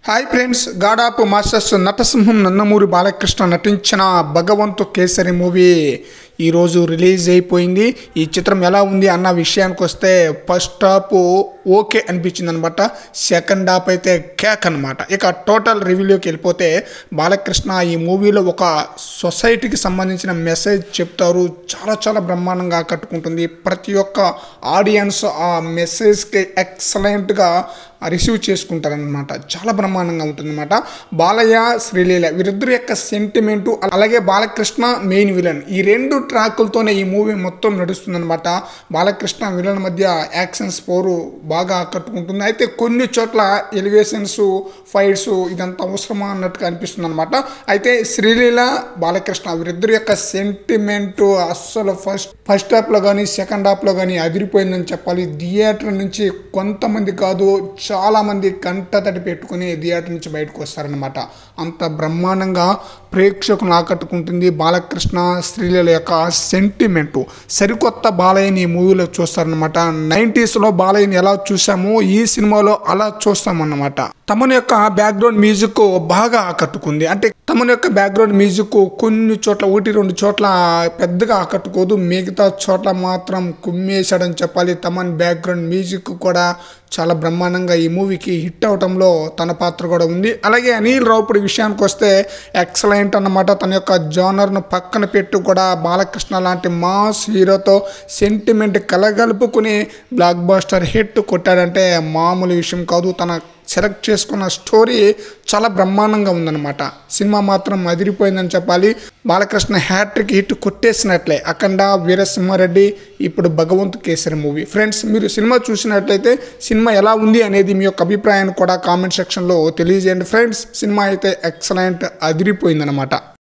Hi friends, god of masters నటసింహం నందమూరి బాలకృష్ణ నటించిన Bhagavanth Kesari movie ఈరోజు రిలీజ్ అయిపోయింది. ఈ చిత్రం ఎలా ఉంది అన్న విషయానికి వస్తే ఫస్ట్ హాఫ్ ఓకే అనిపించింది అనమాట. సెకండ్ హాఫ్ అయితే కేక్ అనమాట. ఇక టోటల్ రివ్యూలోకి వెళ్ళిపోతే బాలకృష్ణ ఈ మూవీలో ఒక సొసైటీకి సంబంధించిన మెసేజ్ చెప్తారు. చాలా బ్రహ్మాండంగా ఆకట్టుకుంటుంది. ప్రతి ఒక్క ఆడియన్స్ ఆ మెసేజ్కి ఎక్సలెంట్గా రిసీవ్ చేసుకుంటారనమాట. చాలా బ్రహ్మాండంగా ఉంటుందన్నమాట. బాలయ్య, శ్రీలీల వీరిద్దరు యొక్క సెంటిమెంటు, అలాగే బాలకృష్ణ మెయిన్ విలన్, ఈ రెండు ట్రాకులతోనే ఈ మూవీ మొత్తం నడుస్తుందన్నమాట. బాలకృష్ణ విలన్ మధ్య యాక్షన్స్ పోరు బాగా ఆకట్టుకుంటుంది. అయితే కొన్ని చోట్ల ఎలివేషన్స్, ఫైట్స్ ఇదంతా అవసరమా అన్నట్టుగా అనిపిస్తుంది అనమాట. అయితే శ్రీలీల, బాలకృష్ణ వీరిద్దరు యొక్క సెంటిమెంటు అస్సలు ఫస్ట్ హాఫ్లో కానీ సెకండ్ హాఫ్లో కానీ అదిరిపోయిందని చెప్పాలి. థియేటర్ నుంచి కొంతమంది కాదు, చాలామంది కంటతడి పెట్టుకుని థియేటర్ నుంచి బయటకు వస్తారనమాట. అంత బ్రహ్మాండంగా ప్రేక్షకులను ఆకట్టుకుంటుంది బాలకృష్ణ, శ్రీలీల యొక్క సెంటిమెంటు. సరికొత్త బాలయ్యని ఈ మూవీలో చూస్తారనమాట. 90sలో బాలయ్యని ఎలా చూసామో ఈ సినిమాలో అలా చూస్తామన్నమాట. తమన్ యొక్క బ్యాక్గ్రౌండ్ మ్యూజిక్ బాగా ఆకట్టుకుంది. అంటే తమన్ యొక్క బ్యాక్గ్రౌండ్ మ్యూజిక్ కొన్ని చోట్ల, 1-2 చోట్ల పెద్దగా ఆకట్టుకోదు, మిగతా చోట్ల మాత్రం కుమ్మేశాడని చెప్పాలి. తమన్ బ్యాక్గ్రౌండ్ మ్యూజిక్ కూడా చాలా బ్రహ్మాండంగా ఈ మూవీకి హిట్ అవటంలో తన పాత్ర కూడా ఉంది. అలాగే అనిల్ రావుపూడి విషయానికి వస్తే ఎక్సలెంట్ అన్నమాట. తన యొక్క జానర్ను పక్కన పెట్టి కూడా బాలకృష్ణ లాంటి మాస్ హీరోతో సెంటిమెంట్ కలగలుపుకుని బ్లాక్ బాస్టర్ హిట్ కొట్టాడంటే మామూలు విషయం కాదు. తన సెలెక్ట్ చేసుకున్న స్టోరీ చాలా బ్రహ్మాండంగా ఉందన్నమాట. సినిమా మాత్రం అదిరిపోయిందని చెప్పాలి. బాలకృష్ణ హ్యాట్రిక్ హిట్ కొట్టేసినట్లే. అఖండ, వీరసింహారెడ్డి, ఇప్పుడు భగవంతు కేసరి మూవీ. ఫ్రెండ్స్, మీరు సినిమా చూసినట్లయితే సినిమా ఎలా ఉంది అనేది మీ యొక్క అభిప్రాయాన్ని కూడా కామెంట్ సెక్షన్లో తెలియజేయండి. ఫ్రెండ్స్, సినిమా అయితే ఎక్సలెంట్ అదిరిపోయిందనమాట.